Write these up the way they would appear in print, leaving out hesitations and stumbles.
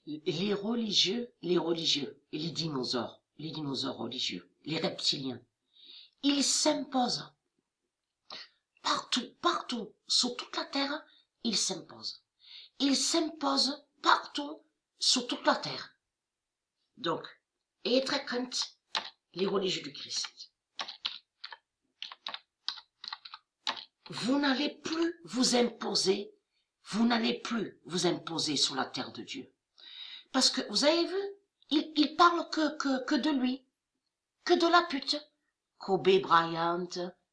les religieux, et les dinosaures religieux, les reptiliens, ils s'imposent partout, sur toute la terre, ils s'imposent. Ils s'imposent partout, sur toute la terre. Donc, ayez très crainte, les religieux du Christ. Vous n'allez plus vous imposer sur la terre de Dieu. Parce que, vous avez vu, il parle que de lui, que de la pute. Kobe Bryant.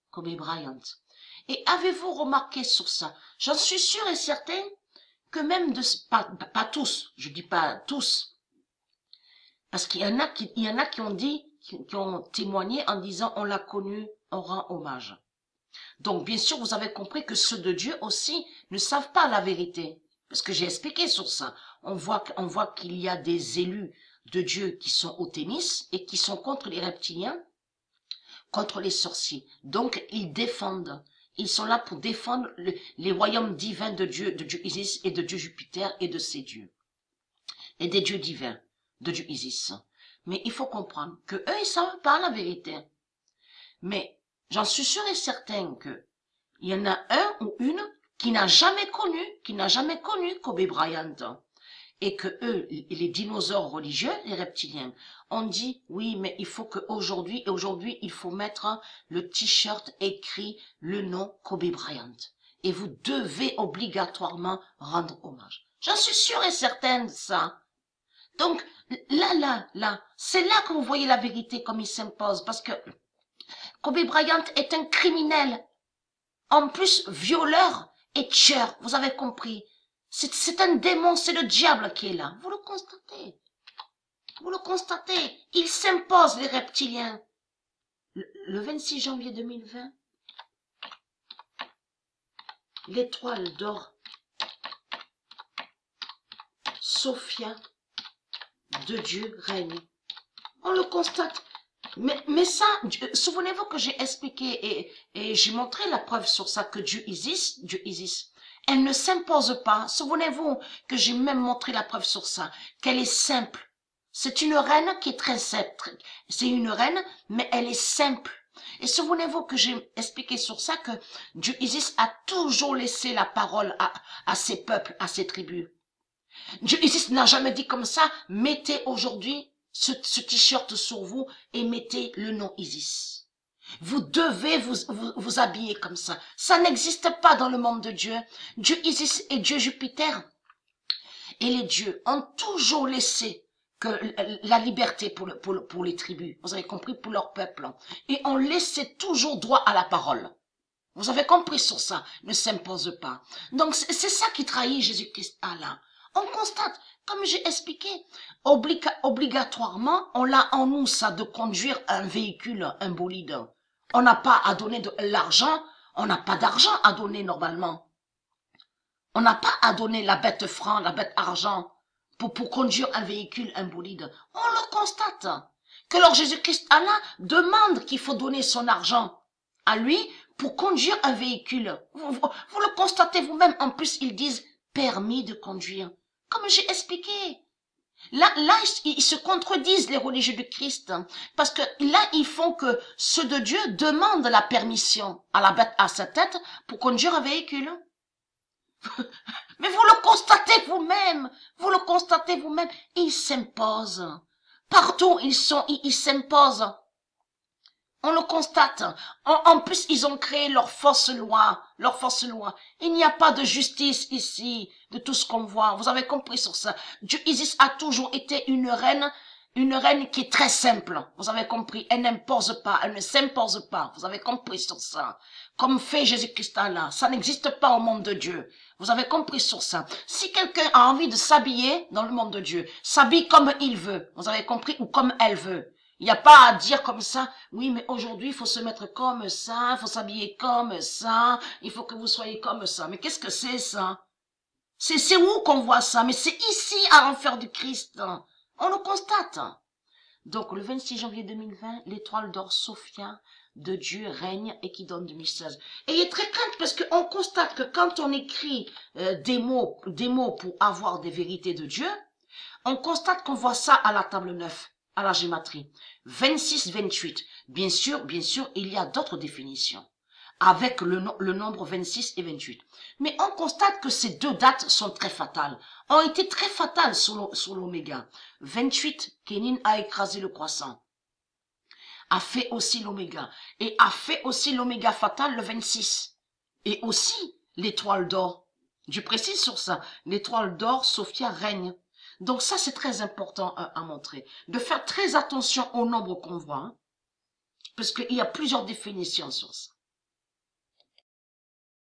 Et avez-vous remarqué sur ça? J'en suis sûr et certain que même pas tous, je dis pas tous, parce qu'il y en a qui ont dit, qui ont témoigné en disant on l'a connu, on rend hommage. Donc, bien sûr, vous avez compris que ceux de Dieu aussi ne savent pas la vérité. Parce que j'ai expliqué sur ça. On voit qu'il y a des élus de Dieu qui sont au tennis et qui sont contre les reptiliens, contre les sorciers. Donc, ils défendent. Ils sont là pour défendre les royaumes divins de Dieu Isis et de Dieu Jupiter et de ses dieux. Et des dieux divins de Dieu Isis. Mais il faut comprendre que eux, ils savent pas la vérité. Mais j'en suis sûr et certain que il y en a un ou une qui n'a jamais connu Kobe Bryant. Et que eux, les dinosaures religieux, les reptiliens, ont dit, oui, mais il faut qu'aujourd'hui, il faut mettre le t-shirt écrit le nom Kobe Bryant. Et vous devez obligatoirement rendre hommage. J'en suis sûr et certain de ça. Donc, là, c'est là que vous voyez la vérité comme il s'impose. Parce que Kobe Bryant est un criminel. En plus, violeur et tueur, vous avez compris. C'est un démon, c'est le diable qui est là. Vous le constatez. Vous le constatez. Il s'impose, les reptiliens. Le 26 janvier 2020, l'étoile d'or, Sophia, de Dieu règne. On le constate. Mais ça, souvenez-vous que j'ai expliqué et j'ai montré la preuve sur ça que Dieu Isis, elle ne s'impose pas. Souvenez-vous que j'ai même montré la preuve sur ça, qu'elle est simple. C'est une reine qui est très simple. C'est une reine, mais elle est simple. Et souvenez-vous que j'ai expliqué sur ça que Dieu Isis a toujours laissé la parole à ses peuples, à ses tribus. Dieu Isis n'a jamais dit comme ça, mettez aujourd'hui ce t-shirt sur vous et mettez le nom Isis. Vous devez vous habiller comme ça. Ça n'existe pas dans le monde de Dieu. Dieu Isis et Dieu Jupiter et les dieux ont toujours laissé que la liberté pour les tribus. Vous avez compris, pour leur peuple. Et ont laissé toujours droit à la parole. Vous avez compris sur ça. Ne s'impose pas. Donc c'est ça qui trahit Jésus-Christ Allah. On constate, comme j'ai expliqué, obligatoirement, on l'a en nous, ça, de conduire un véhicule, un bolide. On n'a pas à donner de l'argent, on n'a pas d'argent à donner normalement. On n'a pas à donner la bête franc, la bête argent, pour conduire un véhicule, un bolide. On le constate. Que leur Jésus-Christ Allah demande qu'il faut donner son argent à lui pour conduire un véhicule. Vous le constatez vous-même. En plus, ils disent permis de conduire. Comme j'ai expliqué. Là, ils se contredisent, les religieux du Christ. Parce que là, ils font que ceux de Dieu demandent la permission à la bête à sa tête pour conduire un véhicule. Mais vous le constatez vous-même. Vous le constatez vous-même. Ils s'imposent. Partout ils s'imposent. On le constate. En plus, ils ont créé leur fausse loi. Il n'y a pas de justice ici, de tout ce qu'on voit. Vous avez compris sur ça. Dieu Isis a toujours été une reine qui est très simple. Vous avez compris. Elle n'impose pas, elle ne s'impose pas. Vous avez compris sur ça. Comme fait Jésus-Christ là. Ça n'existe pas au monde de Dieu. Vous avez compris sur ça. Si quelqu'un a envie de s'habiller dans le monde de Dieu, s'habille comme il veut. Vous avez compris, ou comme elle veut. Il n'y a pas à dire comme ça, oui, mais aujourd'hui, il faut se mettre comme ça, il faut s'habiller comme ça, il faut que vous soyez comme ça. Mais qu'est-ce que c'est ça? C'est où qu'on voit ça? Mais c'est ici, à l'enfer du Christ. On le constate. Donc, le 26 janvier 2020, l'étoile d'or Sophia de Dieu règne et qui donne du message. Et il est très crainte parce qu'on constate que quand on écrit des mots pour avoir des vérités de Dieu, On constate qu'on voit ça à la table 9, à la gématrie. 26, 28. Bien sûr, il y a d'autres définitions avec le nombre 26 et 28. Mais on constate que ces deux dates sont très fatales, ont été très fatales sur l'oméga. 28, Kénine a écrasé le croissant, a fait aussi l'oméga, et a fait aussi l'oméga fatal le 26. Et aussi l'étoile d'or. Je précise sur ça, l'étoile d'or, Sophia règne. Donc ça, c'est très important à montrer. De faire très attention au nombre qu'on voit, hein, parce qu'il y a plusieurs définitions sur ça.